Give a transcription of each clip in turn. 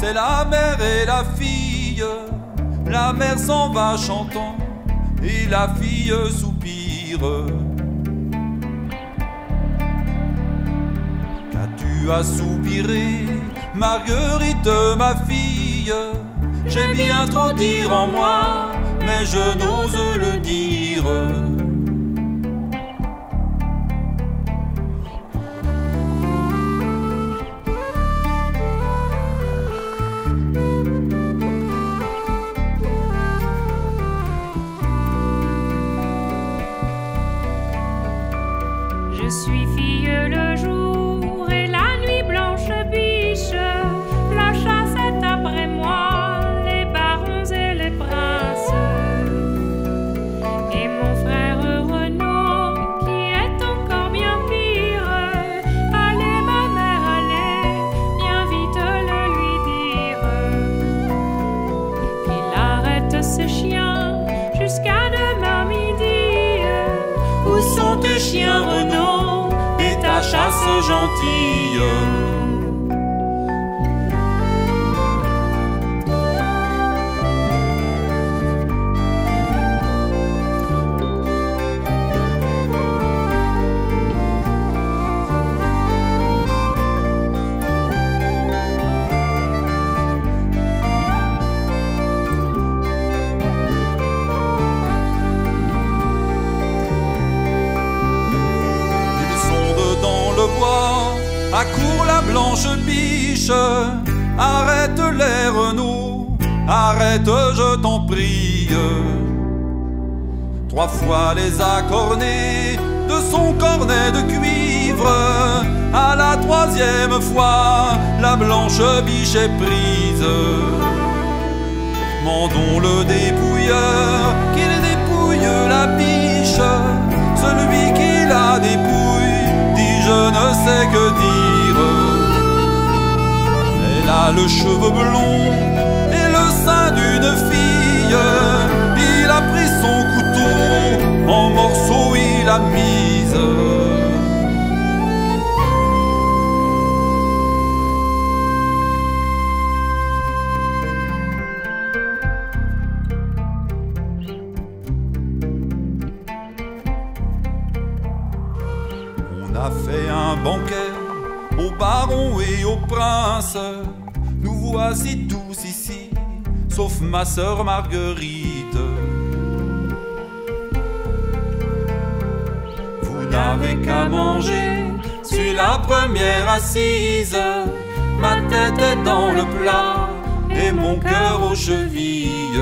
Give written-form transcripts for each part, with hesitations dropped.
c'est la mère et la fille. La mère s'en va chantant et la fille soupire. Qu'as-tu à soupirer, Marguerite, ma fille? J'ai bien trop dire en moi, mais je n'ose le dire. Je suis fille le jour et la nuit blanche biche. La chasse est après moi, les barons et les princes. Et mon frère Renaud, qui est encore bien pire. Allez ma mère, allez, bien vite le lui dire. Qu'il arrête ce chien jusqu'à demain midi. Où sont tes chiens, Renaud, et ta chasse gentille? Accourt la blanche biche, arrête les Renaud, arrête, je t'en prie. 3 fois les a cornés de son cornet de cuivre. À la 3e fois, la blanche biche est prise. Mandons le dépouilleur qu'il dépouille la biche. Celui qui la dépouille dit je ne sais que dire. Elle a le cheveu blond et le sein d'une fille. Il a pris son couteau, en morceaux il l'a mise. On a fait un banquet aux barons et aux princes. Nous voici tous ici, sauf ma sœur Marguerite. Vous n'avez qu'à manger, suis la première assise. Ma tête est dans le plat et mon cœur aux chevilles.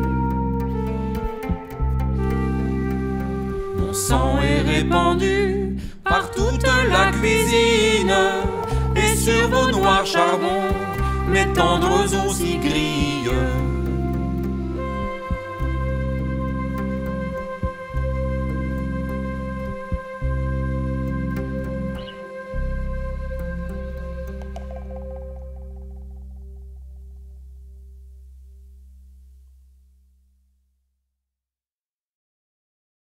Mon sang est répandu par toute la cuisine, et sur vos noirs charbons, mes tendres os y grillent.